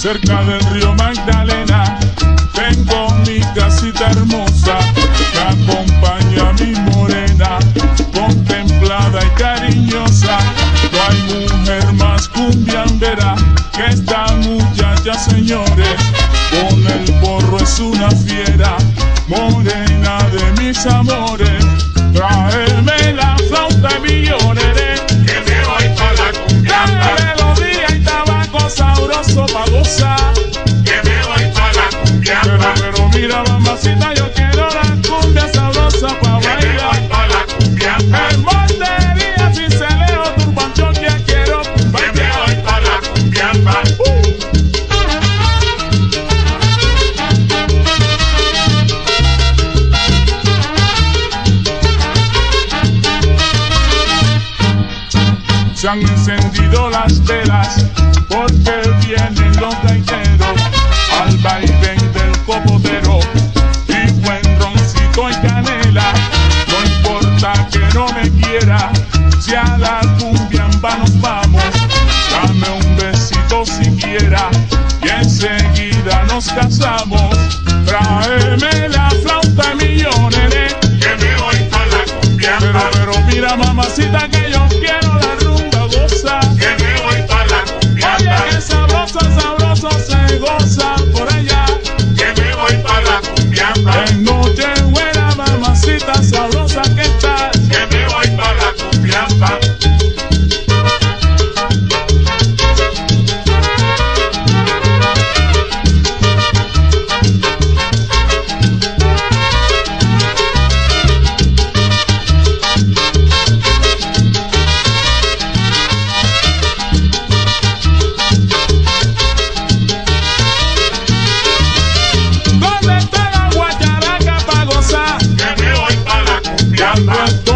cerca del río Magdalena, tengo mi casita hermosa que acompaña a mi morena, contemplada y cariñosa. No hay mujer más cumbiambera que esta muchacha, señores. Con el porro es una fiera, morena de mis amores. Tráeme la flauta y millones, que me voy pa' la cumbiamba. Melodía y tabaco sabroso pa' gozar, Que me voy pa' la cumbiamba. pero mira, mamacita, yo quiero la cumbia sabrosa pa' Que me bailar. voy pa' la cumbiamba. En Montería, Cincelejo, Turbanchón, ya quiero Que me cumbiar. voy pa' la cumbiamba. Se han encendido las velas porque vienen los gaiteros al vaivén del copotero y buen roncito y canela. No importa que no me quiera, si a la cumbiamba nos vamos, dame un besito siquiera y enseguida nos casamos. Tráeme la flauta y millones, Que me voy pa' la cumbiamba. pero mira, mamacita, que yo quiero la rumba goza. Que me voy pa' la cumbiamba. Oye, que sabroso, sabroso se goza por allá. Que me voy pa' la cumbiamba. En noche buena, mamacita sabrosa que estás. Que me voy pa' la cumbiamba. ¿Dónde está la guacharaca pa' gozar? Que me voy pa' la cumbiamba. Cuando